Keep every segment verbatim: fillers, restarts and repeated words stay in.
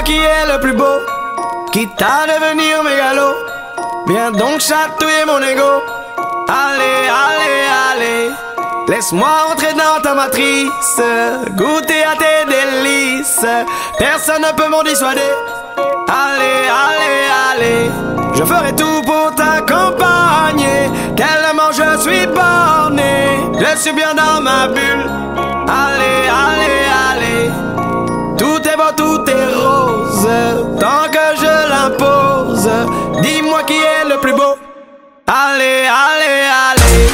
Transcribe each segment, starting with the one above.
qui est le plus beau, quitte à devenir mégalo. Viens donc chatouiller mon ego. Allez, allez, allez, laisse-moi entrer dans ta matrice, goûter à tes délices. Personne ne peut m'en dissuader. Allez, allez, allez, je ferai tout pour t'accompagner. Tellement je suis borné, je suis bien dans ma bulle. Allez, allez, allez, tout est beau, tout est rose, tant que je l'impose. Dis-moi qui est le plus beau. Allez, allez, allez.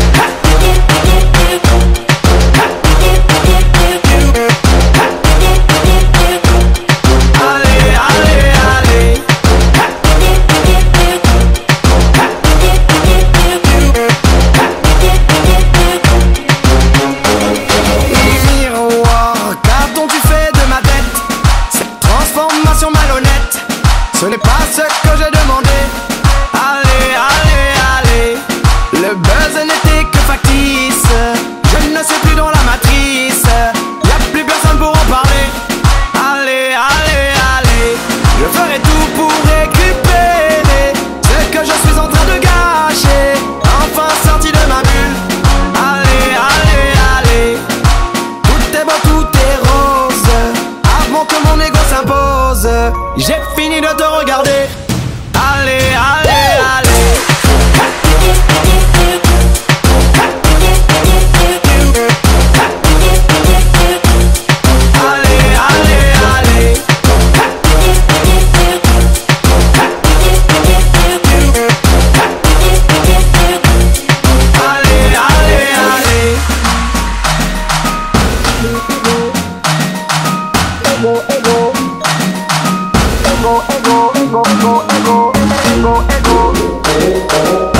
Ce n'est pas ce que j'ai demandé. Allez, allez, allez, le buzz n'était que factice. Je ne suis plus dans la matrice, y'a plus personne pour en parler. Allez, allez, allez, je ferai tout pour récupérer ce que je suis en train de gâcher, enfin sorti de ma bulle. Allez, allez, allez, tout est beau, tout est rose, avant que mon ego s'impose. J'ai fini de te regarder. Allez, allez, allez. Allez, allez, allez. Allez, allez, allez. Ego, ego. Ego, ego, ego, ego, ego, ego, ego.